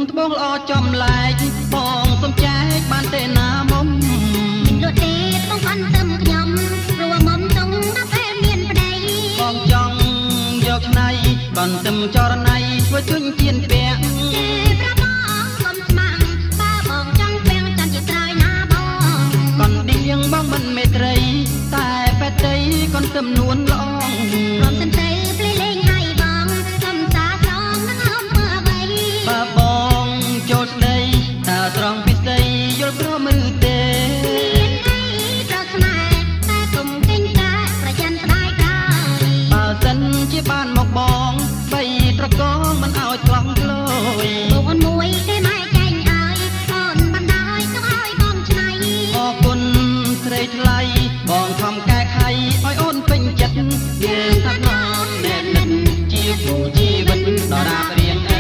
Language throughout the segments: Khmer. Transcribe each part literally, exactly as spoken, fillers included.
ត្បូងល្អចំឡែកបងសំចែកបានទេណាមុំមានលក់ទេបងបានទៅខ្ញុំព្រោះមុំតុងដល់តែមានប្តីបងចង់យកឆ្នៃបានទៅចរណៃធ្វើជញ្ជៀនពាក់ប្របងសុំស្មាំងបើបងចង់ពាំងចាំជាក្រោយណាបងកនឌៀងបងមិនមេត្រីតែបែតៃកនទំនួនល្អព្រមសិនទៅភ្លេលេងឲ្យបងសំសាស្រងនឹងអមធ្វើអ្វីបើបងចូលស្ដីតើត្រង់ពីស្ដីយល់ព្រមឬទេមានអីប្រស្នេហ៍តែគុំគិញតែប្រយ័ត្នស្ដាយក្រោយបើសិនជាបានមកបងបីត្រកងមិនឲ្យខ្លងក្លយបងអូនមួយគេម៉ែចែងឲ្យអូនបានដោយទៅឲ្យបងឆ្នៃអរគុណស្រីថ្លៃបងខំកែខៃឲ្យអូនពេញចិត្តយើងថាណនណែនិនជាគូជីវិតដរាបរៀងអើ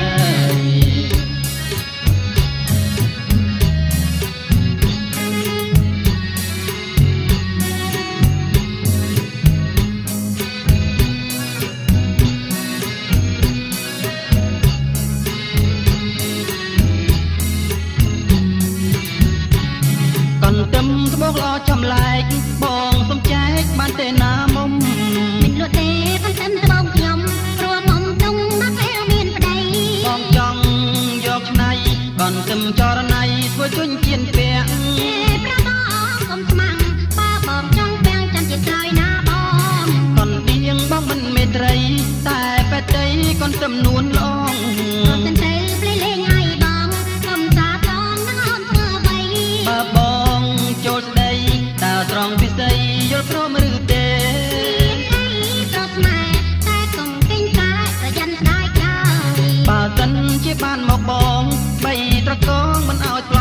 យកនទឹមត្បូងល្អចំឡែកបងសំចែកបានទេណាមុំមិនលក់ទេបានទៅត្បូងខ្ញុំព្រោះមុំតុងដល់តែមានប្តីបងចង់យកឆ្នៃកនទឹមចរណៃធ្វើជញ្ជៀនពាក់ប្របងកុំស្មាំងបើបងចង់ពាំងចាំជាក្រោយណាបងកនឌៀងបងមិនមេត្រីតែបែតៃកនទំនួនល្អព្រមសិនទៅភ្លេលេងឲ្យបងសំសាស្រងនឹងអមធ្វើអ្វីបើបងចូលស្ដីតើត្រង់ពីស្ដីយល់ព្រមឬទេមានអីប្រស្នេហ៍តែគុំគិញតែប្រយ័ត្នស្ដាយក្រោយបើសិនជាបានមកបងបីត្រកងមិនឲ្យ